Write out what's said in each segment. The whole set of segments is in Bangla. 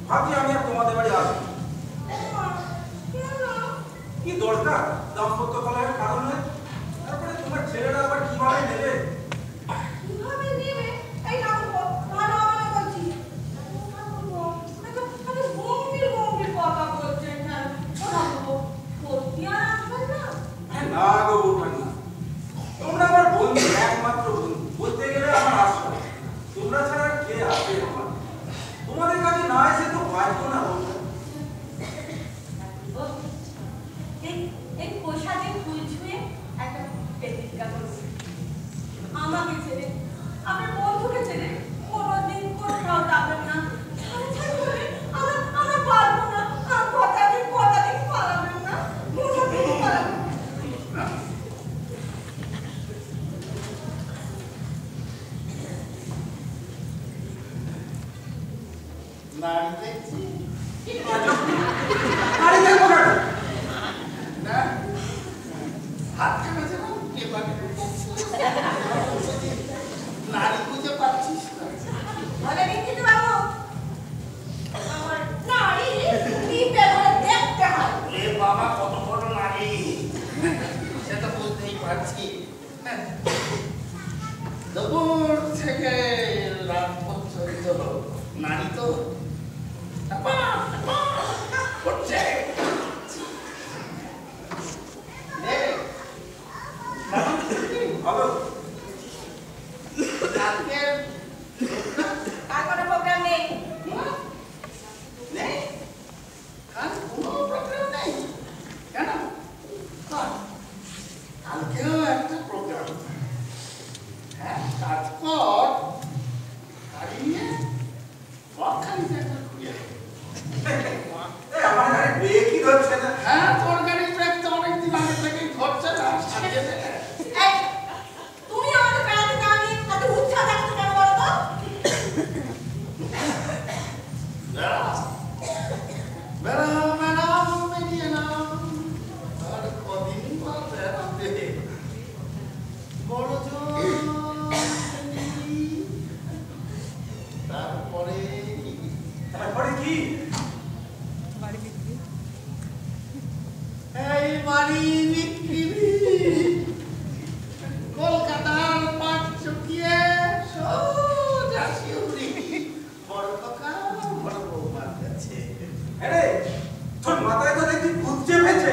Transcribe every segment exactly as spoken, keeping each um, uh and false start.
ভাবছি আমি আর তোমাদের বাড়ি আসবো। কি দরকার দাম্পত্য কলহের কারণে? তারপরে তোমার ছেলেরা আবার কিভাবে নেবে? কিভাবে নেবে? এই না ভালো হবে না বলছি। আমি গম্ভীর গম্ভীর কথা বলছেন না। ওরা তো সত্যি আর আসবেন না। না গো বলবেন না, তোমরা আমার বন্ধু, একমাত্র বন্ধু বলতে গেলে আমার আশা। তোমরা ছাড়া কে আসবে আমার? তোমাদের কাছে না এসে তো পারবো না। এই পোশাকে ফুল ছুঁয়ে একটা প্রতিজ্ঞা করুন। আমাকে ছেড়ে, আমার বন্ধুকে ছেড়ে কোনোদিন কোথাও যাবেন না। ছাড়া ছাড়া করে আমরা আমরা পারবো না। আর কথা দিন কথা দিন পালাবেন না। কোনোদিন পালাবেন না। নারী দেখছি আরে দেখো না, না হাত কেটেছে না কে বাকি নারী বুঝে পাচ্ছিস না বলে কিন্তু বাবু আমার নারী নিতে ধরে দেখতে হয়। এ বাবা কত বড় নারী সেটা বুঝতেই পারছি। দুপুর থেকে রাত পর্যন্ত নারী তো করছে। ভালো আজকে আর কোনো প্রোগ্রাম নেই। নেই কাল কোনো প্রোগ্রাম নেই কেন? কালকেও একটা প্রোগ্রাম। হ্যাঁ কাজ কর গাড়ি নিয়ে বকখালিতে একটা ঘুরে আমার গাড়ি ব্রেকই ধরছে না। হ্যাঁ তোর গাড়ি ব্রেক তো অনেকদিন আগে থেকেই ধরছে না। এই তুমি আমাকে বেড়াতে যাওনি এত উৎসাহ দেখাতে কেন বলো তো? বেড়াও বেড়াও বেড়াও বেরিয়ে নাও আর কদিন বা বেড়াবে বড় জোর তারপরে তারপরে কি? এই বাড়ি বিক্রি কলকাতার পাঁচ চকিয়ে সোজা শিউরি বড় কাকা বড় বৌমার কাছে। আরে তোর মাথায় তো দেখি ভূত চেপেছে।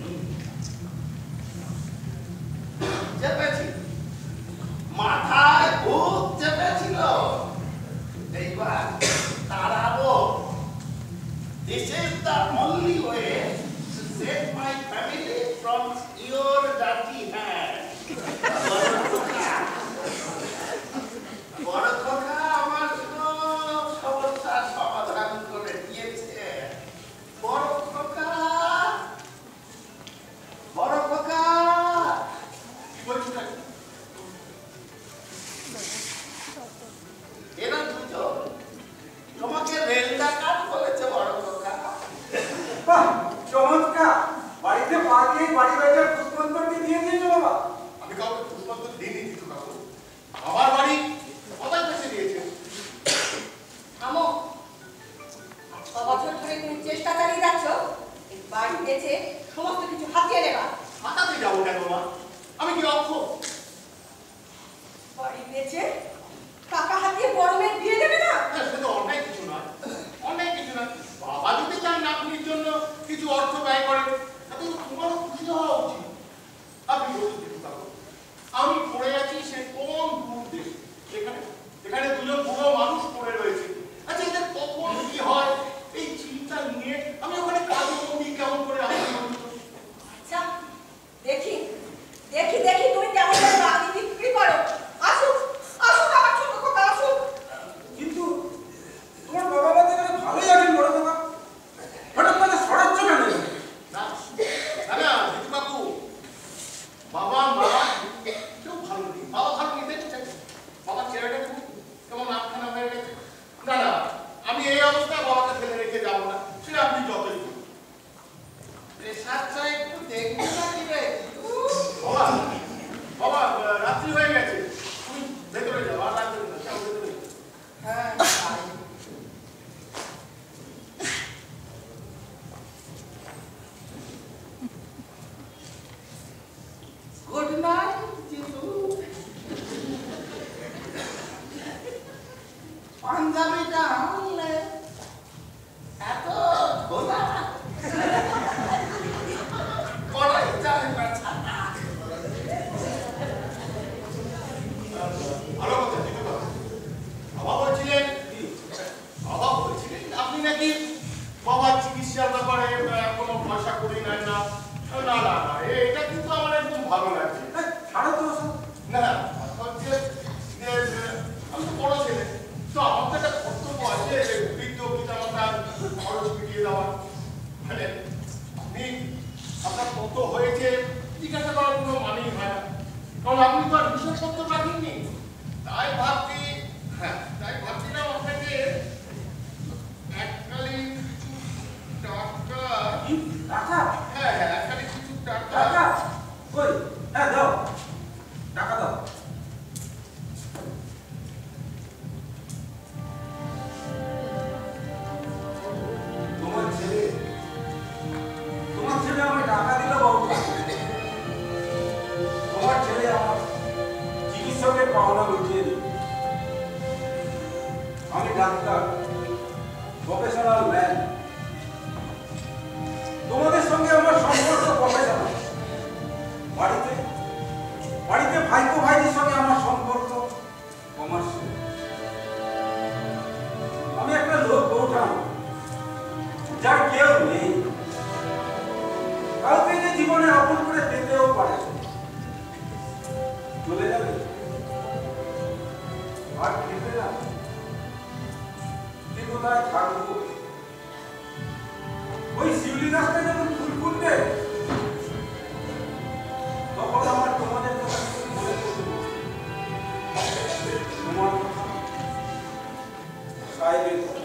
চেপেছি মাথায় ভূত চেপেছিল। এইবার তারাবো This is the only way to save my family from your dirty hand. বড় খোকা আমার সব সমস্যার সমাধান করে দিয়েছে। বড় খোকা বড় খোকা কি বলছো নাকি? এরা দুজন তোমাকে রেল ডাকাত বলেছে বড় খোকা। বাহ চমৎকার, বাড়িতে পা দিয়ে বাড়ি বাড়িতে পুষ্পন্তরটি দিয়ে দিয়েছো বাবা। আমি কাউকে পুষ্পান্তর দিইনি কিছু কাকু। আমার বাড়ি কোথায় বেঁচে দিয়েছে? আমো ছ বছর ধরে তুমি চেষ্টা চালিয়ে যাচ্ছ এই বাড়ি বেচে সমস্ত কিছু হাতিয়ে নেবা। হাতাতে যাবো কেন মা? আমি কি অক্ষ? বাড়ি বেচে টাকা হাতিয়ে বড় মেয়ের বিয়ে দেবে না? সে তো অন্যায় কিছু নয়, অন্যায় কিছু নয়। বাবা যদি চান আপনির জন্য কিছু অর্থ ব্যয় করেন তাতে তোমারও খুশি হওয়া উচিত। আপনি বলুন কিছু কাকু, আমি পড়ে আছি সে কোন দূর দেশে, যেখানে যেখানে দুজন বুড়ো মানুষ পড়ে রয়েছে। আচ্ছা এদের কখন কি হয় এই চিন্তা নিয়ে আমি ওখানে কাজে বন্দি কেমন করে আসি? আচ্ছা দেখি পাঞ্জাবিটা আনলে এত গোলা পড়াই যায় না। আরো কথা জিজ্ঞেস করো। বাবা বলছিলেন বাবা বলছিলেন আপনি নাকি বাবার চিকিৎসার ব্যাপারে কোনো পয়সা করি নেন না। না না না এটা কিন্তু আমার একদম ভালো লাগছে। ছাড়ো তো না হচ্ছে যে আমি তো বড় ছেলে, তো আমার তো একটা কর্তব্য আছে বৃদ্ধ পিতামাতার খরচ মিটিয়ে দেওয়া। মানে আপনি আপনার কত হয়েছে জিজ্ঞাসা করার কোনো মানেই হয় না, কারণ আপনি তো আর হিসাবপত্র রাখেননি। তাই ভাবছি হ্যাঁ তাই ভাবছিলাম আপনাকে এককালীন কিছু টাকা টাকা হ্যাঁ হ্যাঁ এককালীন কিছু টাকা টাকা কই হ্যাঁ দাও টাকা দাও। তোমার ছেলে তোমার ছেলে আমাকে টাকা দিল বাবু। তোমার ছেলে আমার চিকিৎসকের পাওনা মিটিয়ে দিল। আমি ডাক্তার, প্রফেশনাল ম্যান। তোমাদের সঙ্গে আমার সম্পর্ক প্রফেশনাল। বাড়িতে বাড়িতে ভাইপো ভাইদের সঙ্গে আমার সম্পর্ক কমার্শিয়াল। আমি একটা লোক বউঠান যার কেউ নেই, কাউকে যে জীবনে আপন করে পেতেও পারে। চলে যাবে আর খেতে না, কে কোথায় থাকবো? ওই শিউলি গাছটা যখন ফুল ফুটবে তখন আমার তোমাদের কথা মনে পড়বে। তোমার কথা, সাহেবের কথা।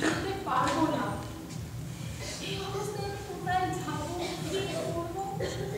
এই অবস্থায় কোথায় যাবো, কি করবো